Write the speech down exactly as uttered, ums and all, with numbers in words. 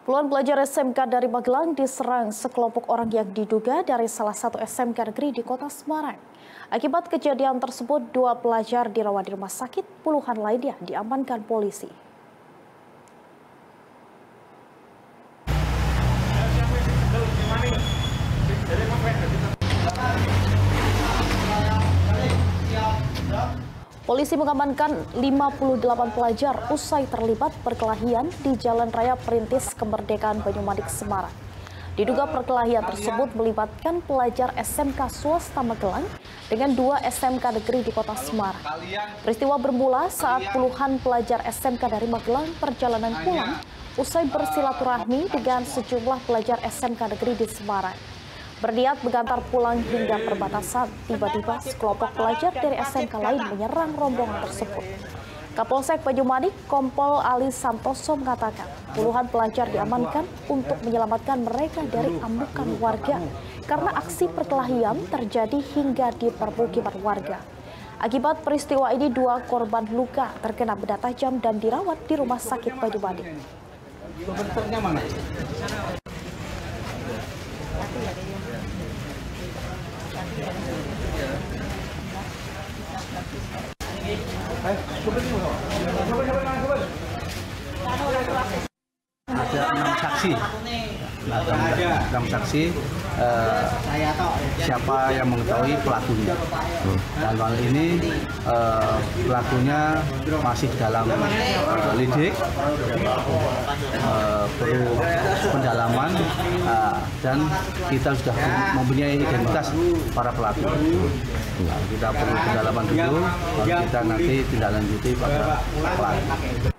Puluhan pelajar S M K dari Magelang diserang sekelompok orang yang diduga dari salah satu S M K negeri di kota Semarang. Akibat kejadian tersebut, dua pelajar dirawat di rumah sakit, puluhan lainnya diamankan polisi. Polisi mengamankan lima puluh delapan pelajar usai terlibat perkelahian di Jalan Raya Perintis Kemerdekaan Banyumanik, Semarang. Diduga perkelahian tersebut melibatkan pelajar S M K swasta Magelang dengan dua S M K negeri di kota Semarang. Peristiwa bermula saat puluhan pelajar S M K dari Magelang perjalanan pulang usai bersilaturahmi dengan sejumlah pelajar S M K negeri di Semarang. Berniat mengantar pulang hingga perbatasan, tiba-tiba sekelompok pelajar dari S M K lain menyerang rombongan tersebut. Kapolsek Banyumanik, Kompol Ali Santoso mengatakan puluhan pelajar diamankan untuk menyelamatkan mereka dari amukan warga karena aksi perkelahian terjadi hingga di permukiman warga. Akibat peristiwa ini, dua korban luka terkena benda tajam dan dirawat di rumah sakit Banyumanik. Ada enam saksi, ada enam saksi eh, siapa yang mengetahui pelakunya. Dan hal ini eh, pelakunya masih dalam eh, lidik, eh, perlu pendalaman eh, dan kita sudah mempunyai identitas para pelaku. Nah, kita perlu pendalaman dulu, baru kita nanti tindak lanjuti pada pelaku.